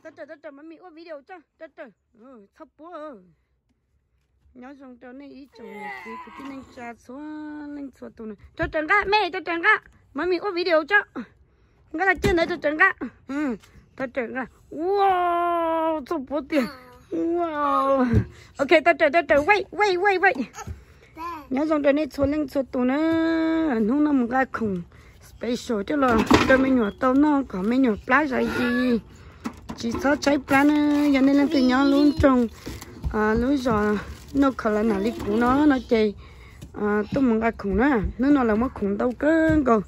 Tớ mà mình có video cho tớ sắp búa nhớ xong tớ này ý chồng này thì cái nên cha xuống tụ này tớ trần cả mẹ tớ trần cả mà mình có video cho cái là trên đấy tớ trần cả tớ trần cả wow sắp búa tiền wow ok tớ trần wait nhớ xong tớ này xuống tụ nữa không nó một cái khủng special chứ là tớ mình nhỏ tao nó có mình nhỏ plá gì chỉ sao trái plan cho nên là từ nhỏ luôn trồng lúc giờ nó khờ là nào đi cũng nó chơi tôi muốn cái khủng nó là mất khủng đâu cơ rồi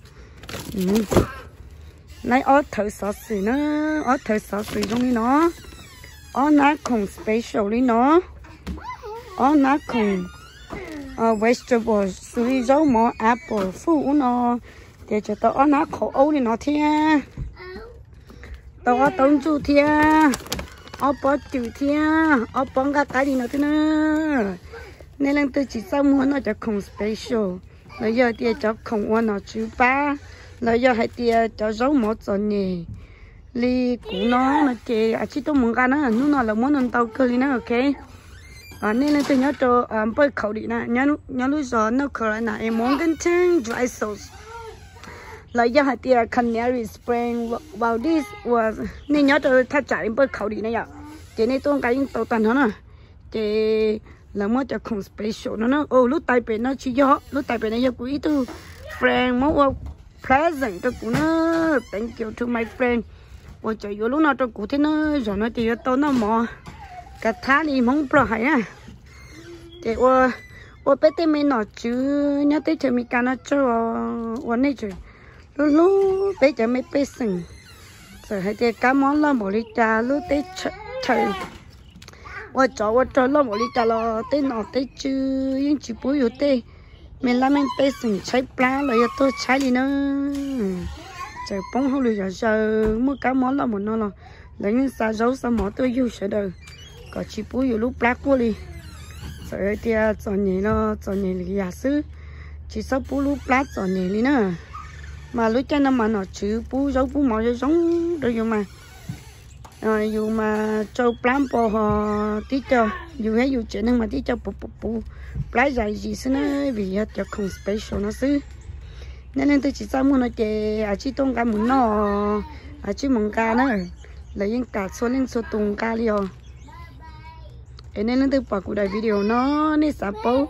lấy ở thợ sợ xì nó ở thợ sợ xì trong đi nó ở ná khủng special đi nó ở ná khủng vegetable sủi rau mỏ apple phụ nó để cho tao ở ná khổ ấu đi nó thế tao ở tông chú thia, ở bó chữ thia, ở bóng cái gì nữa thế nữa, nên là tôi chỉ sao muốn nó cho không special, bây giờ thì cho không muốn nó chữ ba, bây giờ hay thì cho rau một giờ nhỉ, li cũng nó chỉ chỉ tôi muốn cái nó nó là muốn ăn tàu cơ li nó ok, nên là tôi nhớ cho bơi khẩu đi nè, nhớ lúc giờ nó khẩu lại nè em muốn cái chanh dry sauce. Là do hạt tiêu Canary Spring vào this was nên nhớ tôi thay chạy bơi khẩu đi này ạ, chỉ nên tôi cái tàu tần hơn à, chỉ là mới cho không special nó lúc tay bên nó chỉ do lúc tay bên này của ý tôi friend muốn present tôi cũng nó thank you to my friend, và chạy vô lúc nào tôi cũng thế nó rồi nó chỉ tôi nó mò cả tháng đi mong pro hay à, chỉ và bé tê mình nói chứ nhớ tới chơi mình cái nó cho này chứ lúc bé cho mấy bé sừng rồi hay thì cá món lo một lít trà lúc tới trời và cho lo một lít trà lo tới nọ tới chứ những chỉ bố yếu tê mình làm mình bé sừng cháy plá rồi tôi cháy đi nữa trời bông không được giờ mua cá món lo một nó là lấy những xà rau xà mỏ tôi yêu sợ đời có chỉ bố yếu lúc plá qua đi rồi thì chọn nhỉ là giả sử chỉ sau bố lúc plá chọn nhỉ đi nữa mà lúc cho nó mà nó chữ bú dấu bú mỏ dấu giống rồi dù mà cho plan bò họ tí cho dù hay dù chuyện nhưng mà tí cho bù plái dài gì xí nó vì cho không special nó xứ nên tôi chỉ sao muốn nó chè chỉ tông cá muốn nó chỉ mong cá nữa là những cả số lên số tung cá liều nên tôi bỏ cuộc đời video nó nên sắp bố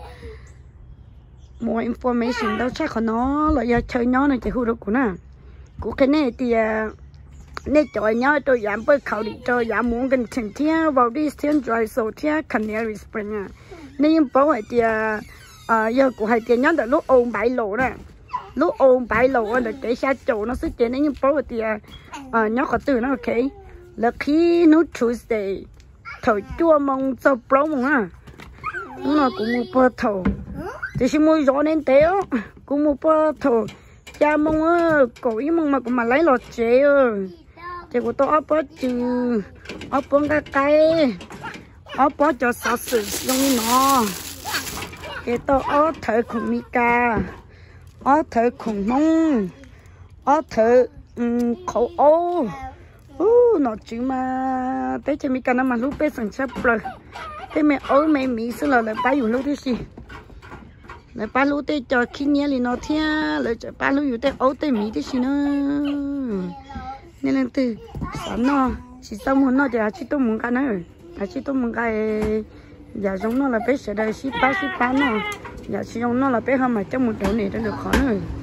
more information đâu chắc nó là do chơi nó này chỉ hút được của nó của cái này thì nên chọi nhau tôi giảm bơi khẩu đi cho giảm muốn gần chừng thia vào đi thiên dry so thia Canary Spring à nên bảo vậy thì giờ của hai tiền nhớ là lúc ôm bãi lộ nè lúc ôm bãi lộ là cái xa chỗ nó sẽ chơi nên bảo vậy thì nhớ có từ nó ok là khi nó Tuesday thời chua mong cho pro mong à nó cũng một bữa thầu thì xin mua gió nên té cũng một bữa thầu cha mong cổ ý mong mà cũng mà lấy lọt chế chế của tôi ốp chứ ốp cái ốp cho sao sự trong nó cái tôi ốp thở khủng mica ốp thở khủng mông ốp thở khẩu ô nó chứ mà tới chơi mica nó mà lúc bé sẵn sắp rồi thế mẹ ôi mẹ mỹ sẽ là lại bay lúc thế gì lại bay lúc thế cho khi nhớ thì nó thia lại cho bay lúc thế ôi thế mỹ thế gì nữa nên là từ sáng nó chỉ sau muốn nó thì chỉ tôi muốn cái nữa chỉ tôi muốn cái giờ giống nó là bé sẽ đây ship ba nó giờ chỉ giống nó là bé hơn mà trong một chỗ này nó được khó nữa